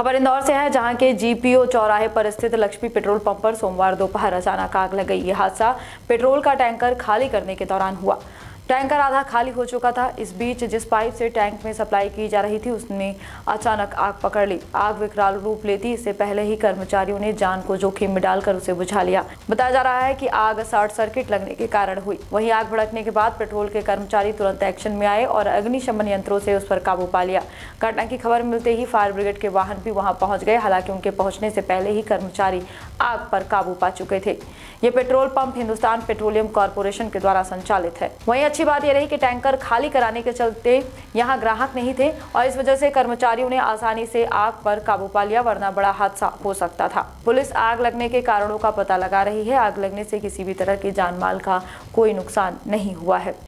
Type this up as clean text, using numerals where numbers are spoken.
खबर इंदौर से है, जहां के जीपीओ चौराहे पर स्थित लक्ष्मी पेट्रोल पंप पर सोमवार दोपहर अचानक आग लग गई। यह हादसा पेट्रोल का टैंकर खाली करने के दौरान हुआ। टैंकर आधा खाली हो चुका था। इस बीच जिस पाइप से टैंक में सप्लाई की जा रही थी, उसने अचानक आग पकड़ ली। आग विकराल रूप लेती इससे पहले ही कर्मचारियों ने जान को जोखिम में डालकर उसे बुझा लिया। बताया जा रहा है कि आग शॉर्ट सर्किट लगने के कारण हुई। वहीं आग भड़कने के बाद पेट्रोल के कर्मचारी तुरंत एक्शन में आए और अग्निशमन यंत्रों से उस पर काबू पा लिया। घटना की खबर मिलते ही फायर ब्रिगेड के वाहन भी वहां पहुंच गए। हालांकि उनके पहुंचने से पहले ही कर्मचारी आग पर काबू पा चुके थे। ये petrol pump Hindustan Petroleum Corporation के द्वारा संचालित है। वहीं अच्छी बात यह रही कि टैंकर खाली कराने के चलते यहां ग्राहक नहीं थे और इस वजह से कर्मचारियों ने आसानी से आग पर काबू पा लिया, वरना बड़ा हादसा हो सकता था। पुलिस आग लगने के कारणों का पता लगा रही है। आग लगने से किसी भी तरह के जान माल का कोई नुकसान नहीं हुआ है।